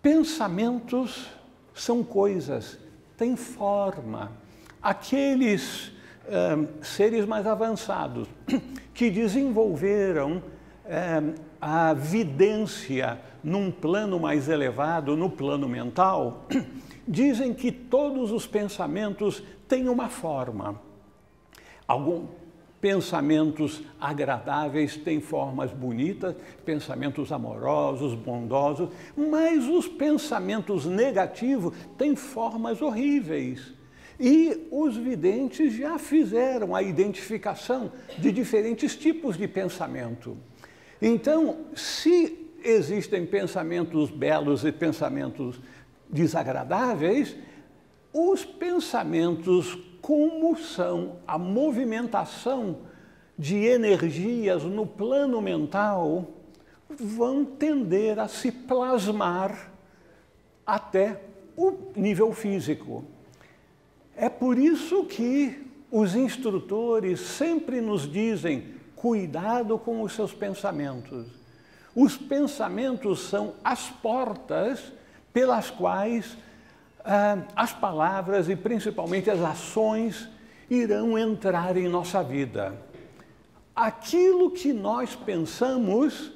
Pensamentos são coisas, têm forma. Aqueles seres mais avançados que desenvolveram a vidência num plano mais elevado, no plano mental, dizem que todos os pensamentos têm uma forma. Alguns pensamentos agradáveis têm formas bonitas, pensamentos amorosos, bondosos, mas os pensamentos negativos têm formas horríveis. E os videntes já fizeram a identificação de diferentes tipos de pensamento. Então, se existem pensamentos belos e pensamentos desagradáveis, os pensamentos, como são a movimentação de energias no plano mental, vão tender a se plasmar até o nível físico. É por isso que os instrutores sempre nos dizem: cuidado com os seus pensamentos. Os pensamentos são as portas pelas quais as palavras e principalmente as ações irão entrar em nossa vida. Aquilo que nós pensamos,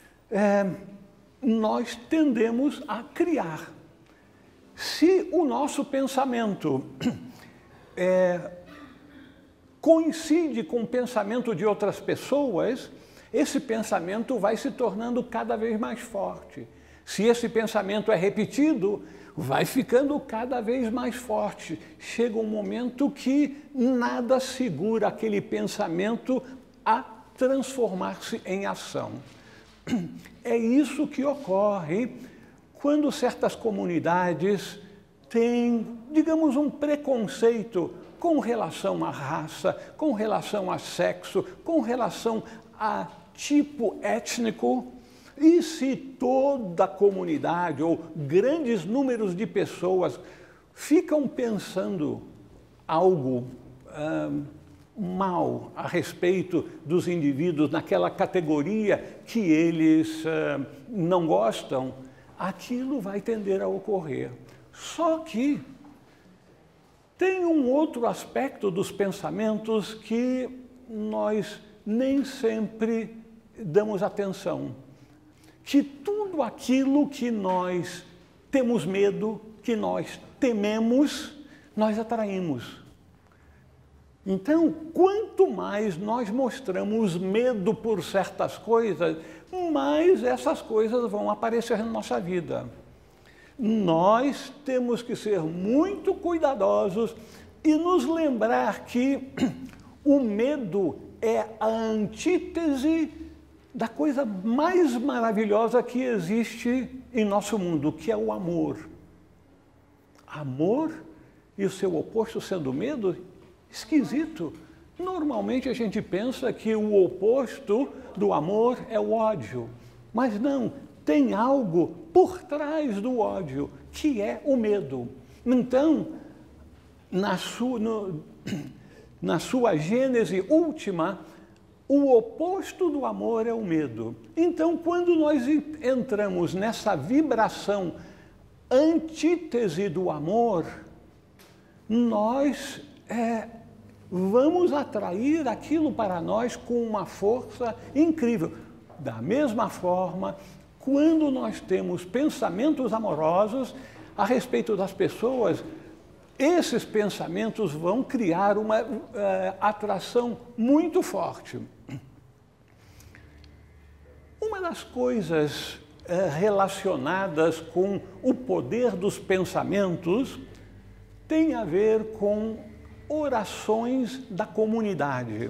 nós tendemos a criar. Se o nosso pensamento coincide com o pensamento de outras pessoas, esse pensamento vai se tornando cada vez mais forte. Se esse pensamento é repetido, vai ficando cada vez mais forte. Chega um momento que nada segura aquele pensamento a transformar-se em ação. É isso que ocorre quando certas comunidades têm, digamos, um preconceito com relação à raça, com relação a sexo, com relação a tipo étnico. E se toda a comunidade ou grandes números de pessoas ficam pensando algo mal a respeito dos indivíduos naquela categoria que eles não gostam, aquilo vai tender a ocorrer. Só que tem um outro aspecto dos pensamentos que nós nem sempre damos atenção. Que tudo aquilo que nós temos medo, que nós tememos, nós atraímos. Então, quanto mais nós mostramos medo por certas coisas, mais essas coisas vão aparecer na nossa vida. Nós temos que ser muito cuidadosos e nos lembrar que o medo é a antítese da coisa mais maravilhosa que existe em nosso mundo, que é o amor. Amor e o seu oposto sendo medo? Esquisito. Normalmente a gente pensa que o oposto do amor é o ódio, mas não, tem algo por trás do ódio, que é o medo. Então, na sua gênese última, o oposto do amor é o medo. Então, quando nós entramos nessa vibração antítese do amor, nós vamos atrair aquilo para nós com uma força incrível. Da mesma forma, quando nós temos pensamentos amorosos a respeito das pessoas, esses pensamentos vão criar uma atração muito forte. Uma das coisas relacionadas com o poder dos pensamentos tem a ver com orações da comunidade.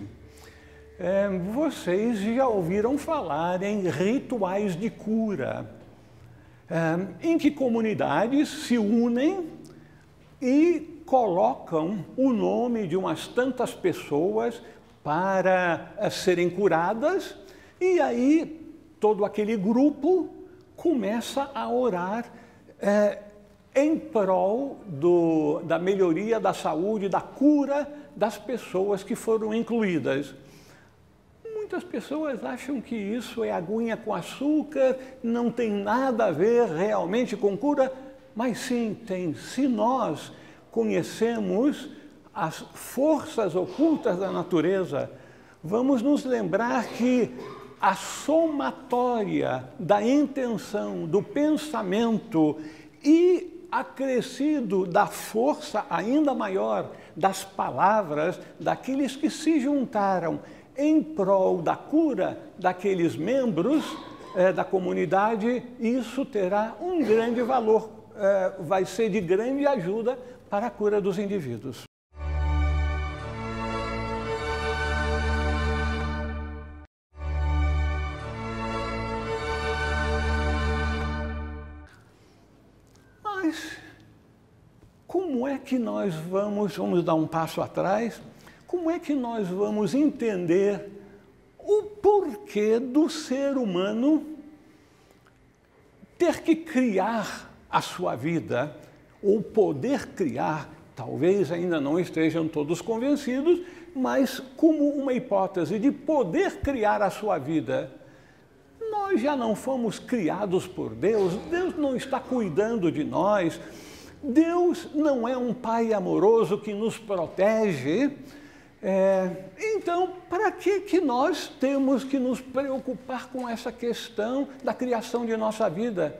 Vocês já ouviram falar em rituais de cura, em que comunidades se unem e colocam o nome de umas tantas pessoas para serem curadas, e aí todo aquele grupo começa a orar em prol da melhoria da saúde, da cura das pessoas que foram incluídas. Muitas pessoas acham que isso é aguinha com açúcar, não tem nada a ver realmente com cura, mas sim tem. Se nós conhecemos as forças ocultas da natureza, vamos nos lembrar que a somatória da intenção, do pensamento e acrescido da força ainda maior das palavras daqueles que se juntaram em prol da cura daqueles membros da comunidade, isso terá um grande valor, vai ser de grande ajuda para a cura dos indivíduos. Mas como é que nós vamos dar um passo atrás, como é que nós vamos entender o porquê do ser humano ter que criar a sua vida, ou poder criar, talvez ainda não estejam todos convencidos, mas como uma hipótese de poder criar a sua vida. Nós já não fomos criados por Deus, Deus não está cuidando de nós, Deus não é um pai amoroso que nos protege. Então, para que nós temos que nos preocupar com essa questão da criação de nossa vida?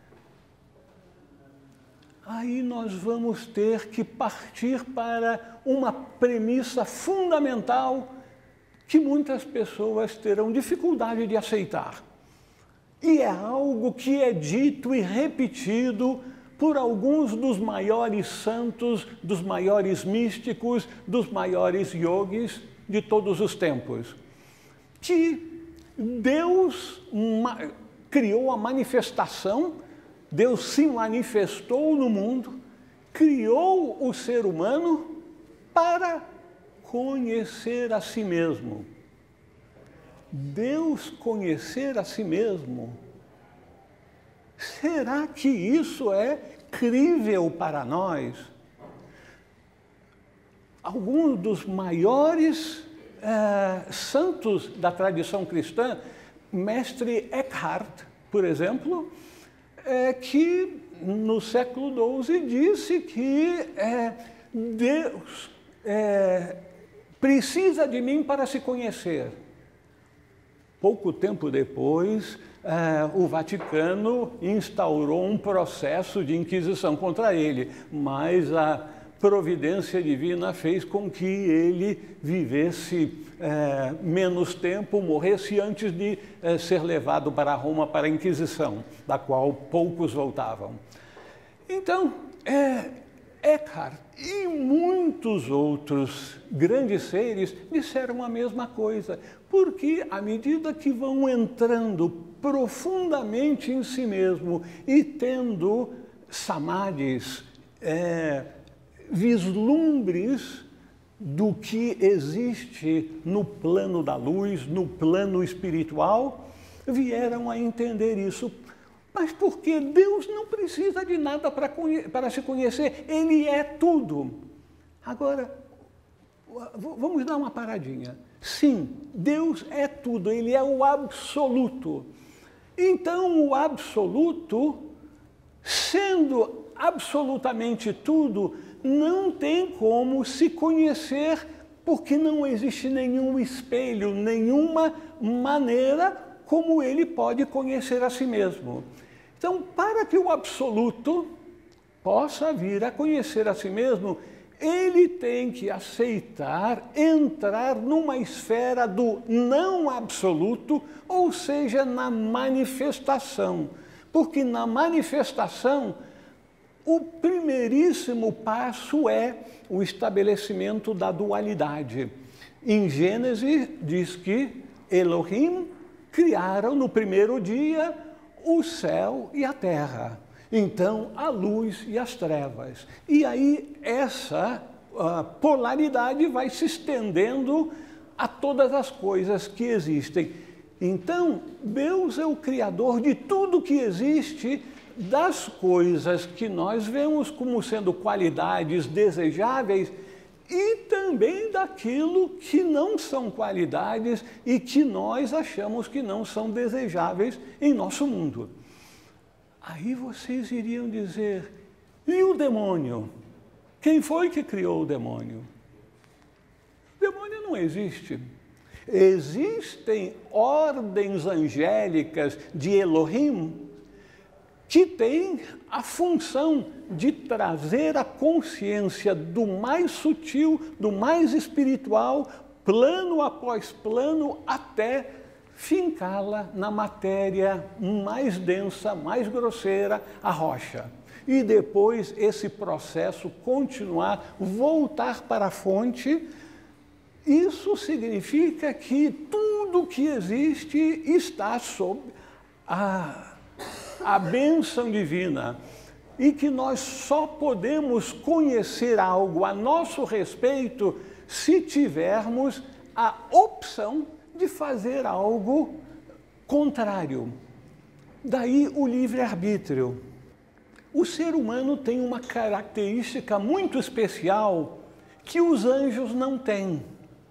Aí nós vamos ter que partir para uma premissa fundamental que muitas pessoas terão dificuldade de aceitar. E é algo que é dito e repetido por alguns dos maiores santos, dos maiores místicos, dos maiores yogis de todos os tempos. Que Deus criou a manifestação, Deus se manifestou no mundo, criou o ser humano para conhecer a si mesmo. Deus conhecer a si mesmo. Será que isso é crível para nós? Alguns dos maiores santos da tradição cristã, mestre Eckhart, por exemplo, que no século XII disse que Deus precisa de mim para se conhecer. Pouco tempo depois, o Vaticano instaurou um processo de inquisição contra ele, mas a providência divina fez com que ele vivesse menos tempo, morresse antes de ser levado para Roma para a Inquisição, da qual poucos voltavam. Então, Eckhart e muitos outros grandes seres disseram a mesma coisa, porque à medida que vão entrando profundamente em si mesmo e tendo samadhis, vislumbres do que existe no plano da luz, no plano espiritual, vieram a entender isso. Mas porque Deus não precisa de nada para se conhecer, Ele é tudo. Agora, vamos dar uma paradinha. Sim, Deus é tudo, Ele é o absoluto. Então, o absoluto, sendo absolutamente tudo, não tem como se conhecer, porque não existe nenhum espelho, nenhuma maneira como ele pode conhecer a si mesmo. Então, para que o absoluto possa vir a conhecer a si mesmo, ele tem que aceitar entrar numa esfera do não absoluto, ou seja, na manifestação. Porque na manifestação, o primeiríssimo passo é o estabelecimento da dualidade. Em Gênesis diz que Elohim criaram no primeiro dia o céu e a terra. Então, a luz e as trevas. E aí, essa polaridade vai se estendendo a todas as coisas que existem. Então, Deus é o Criador de tudo que existe, das coisas que nós vemos como sendo qualidades desejáveis, e também daquilo que não são qualidades e que nós achamos que não são desejáveis em nosso mundo. Aí vocês iriam dizer, e o demônio? Quem foi que criou o demônio? O demônio não existe. Existem ordens angélicas de Elohim que têm a função de trazer a consciência do mais sutil, do mais espiritual, plano após plano, até fincá-la na matéria mais densa, mais grosseira, a rocha. E depois esse processo continuar, voltar para a fonte. Isso significa que tudo que existe está sob a bênção divina e que nós só podemos conhecer algo a nosso respeito se tivermos a opção de fazer algo contrário. Daí o livre-arbítrio. O ser humano tem uma característica muito especial que os anjos não têm.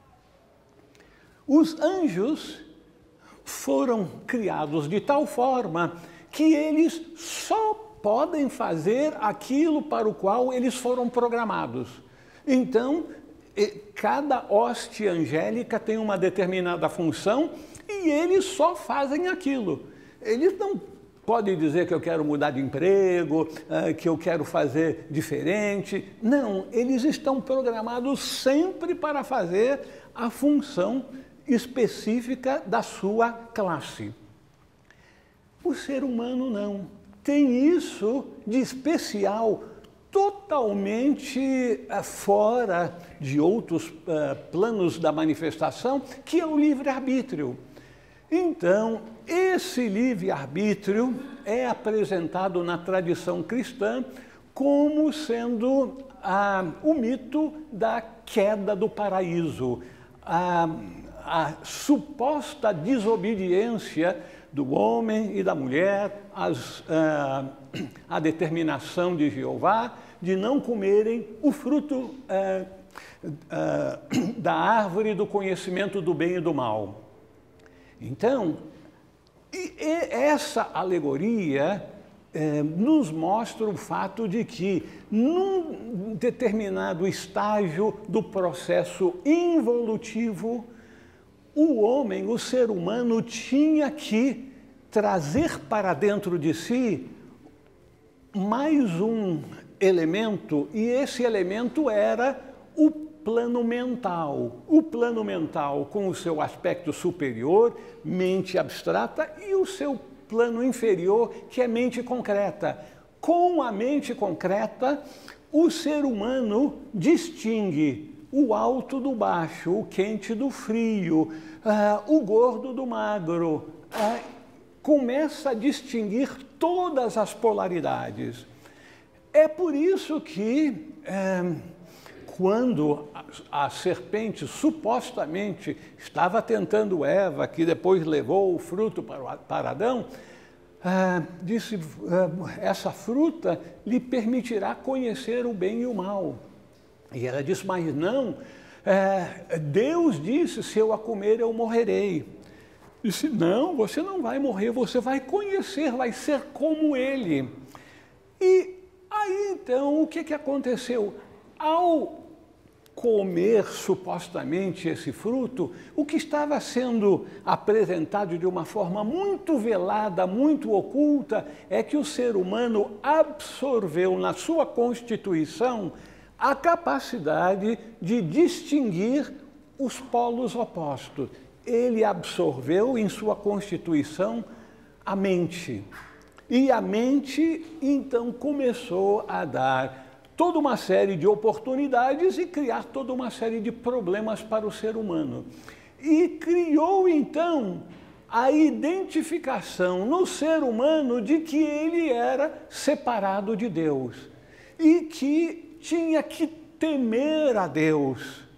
Os anjos foram criados de tal forma que eles só podem fazer aquilo para o qual eles foram programados. Então, cada hoste angélica tem uma determinada função e eles só fazem aquilo. Eles não podem dizer que eu quero mudar de emprego, que eu quero fazer diferente. Não, eles estão programados sempre para fazer a função específica da sua classe. O ser humano não. Tem isso de especial, totalmente fora de outros planos da manifestação, que é o livre-arbítrio. Então, esse livre-arbítrio é apresentado na tradição cristã como sendo o mito da queda do paraíso, a suposta desobediência do homem e da mulher, a determinação de Jeová de não comerem o fruto da árvore do conhecimento do bem e do mal. Então, essa alegoria nos mostra o fato de que, num determinado estágio do processo involutivo, o homem, o ser humano, tinha que trazer para dentro de si mais um elemento, e esse elemento era o plano mental. O plano mental com o seu aspecto superior, mente abstrata, e o seu plano inferior, que é mente concreta. Com a mente concreta, o ser humano distingue o alto do baixo, o quente do frio, o gordo do magro. Começa a distinguir todas as polaridades. É por isso que, quando a serpente supostamente estava tentando Eva, que depois levou o fruto para Adão, disse, essa fruta lhe permitirá conhecer o bem e o mal. E ela disse, mas não, Deus disse, se eu a comer eu morrerei. Disse, não, você não vai morrer, você vai conhecer, vai ser como ele. E aí então, o que aconteceu? Ao comer supostamente esse fruto, o que estava sendo apresentado de uma forma muito velada, muito oculta, é que o ser humano absorveu na sua constituição a capacidade de distinguir os polos opostos. Ele absorveu em sua constituição a mente. E a mente, então, começou a dar toda uma série de oportunidades e criar toda uma série de problemas para o ser humano. E criou, então, a identificação no ser humano de que ele era separado de Deus e que tinha que temer a Deus.